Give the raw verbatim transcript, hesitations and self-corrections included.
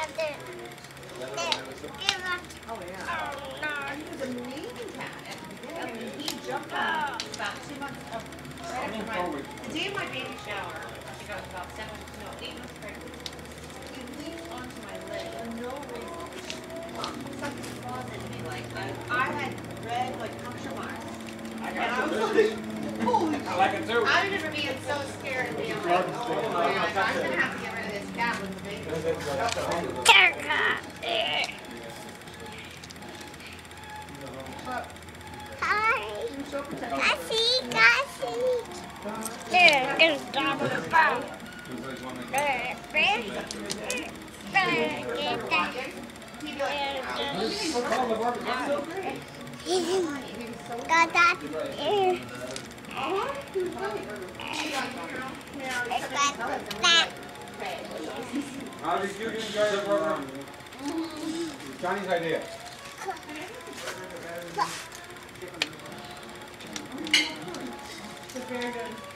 Oh yeah. And he was an amazing cat at the beginning. He jumped on about two months of right after my the day of my baby shower. I think I was about seven, no, eight months pregnant. He leaped onto my leg for no reason. Something closet me like I, I had red like puncture marks. I got and I was like, holy shit. I like it too. I remember being so scared and being like, oh my gosh, I'm gonna have to get rid of this cat with the baby. Hi. Cassie, Cassie. There, get a dog with a bone. There, got that. How did you enjoy the program? Johnny's idea. It's very good.